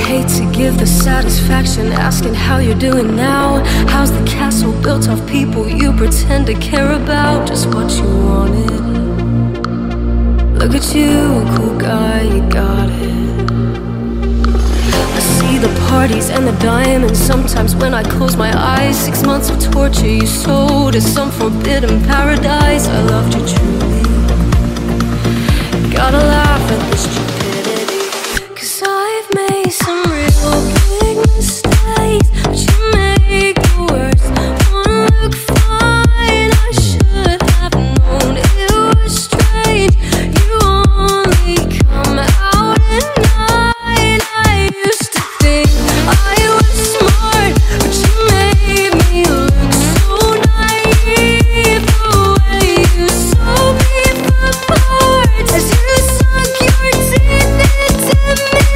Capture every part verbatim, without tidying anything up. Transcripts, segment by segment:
hate to give the satisfaction, asking how you're doing now. How's the castle built of people you pretend to care about? Just what you wanted. Look at you, cool guy, you got it. I see the parties and the diamonds sometimes when I close my eyes. Six months of torture you sold to some forbidden paradise. I loved you truly. Gotta laugh at this stupidity, 'cause I've made some real big mistakes, but you make the worst one look fine. I should have known it was strange. You only come out at night. I used to think I was smart, but you made me look so naive. The way you sold me for parts as you sunk your teeth into me.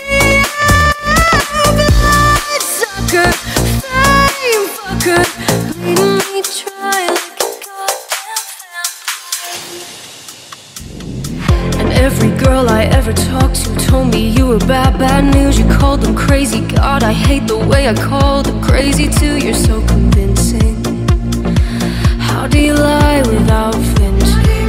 Bloodsucker, fame fucker, bleeding me dry like a goddamn vampire. And every girl I ever talked to told me you were bad, bad news. You called them crazy. God, I hate the way I called them crazy too. You're so convincing. How do you lie without flinching?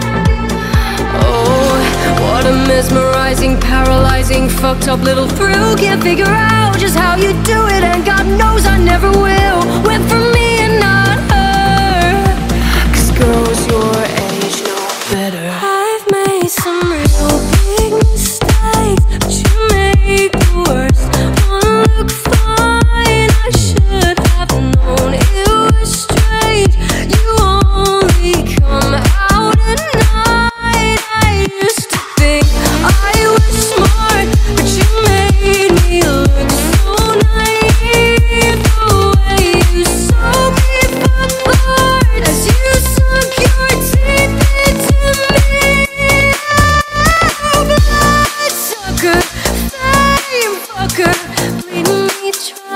Oh, what a mesmerizing, paralyzing, fucked up little thrill. Can't figure out just how you do it, and God knows I never will. Went for me and not her, 'cause girls your age know better. I've made some real big mistakes, but you make the worst one look fine. I should have known it was strange. You only come out at night. I used to think I was smart, but you made me look so naive. The way you sold me for parts as you sunk your teeth into me. Bloodsucker, fame fucker, bleeding me dry.